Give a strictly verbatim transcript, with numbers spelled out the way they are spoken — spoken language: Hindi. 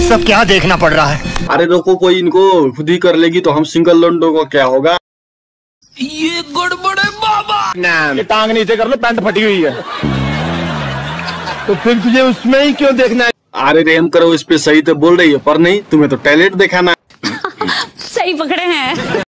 ये सब क्या देखना पड़ रहा है? अरे रोको, कोई इनको खुद ही कर लेगी तो हम सिंगल लंडो को क्या होगा? ये गड़बड़ है बाबा। ना ये टांग नीचे कर लो, पैंट फटी हुई है। तो फिर तुझे उसमें ही क्यों देखना है? अरे रेम करो, इस पे सही तो बोल रही है पर नहीं, तुम्हें तो टैलेंट दिखाना। सही पकड़े हैं।